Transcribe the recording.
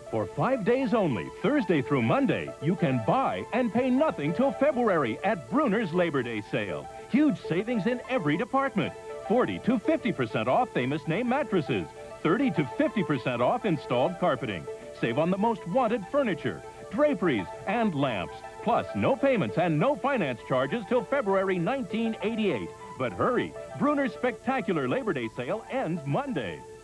For 5 days only, Thursday through Monday, you can buy and pay nothing till February at Breuners Labor Day sale. Huge savings in every department. 40 to 50% off famous name mattresses. 30 to 50% off installed carpeting. Save on the most wanted furniture, draperies, and lamps. Plus, no payments and no finance charges till February 1988. But hurry, Breuners' spectacular Labor Day sale ends Monday.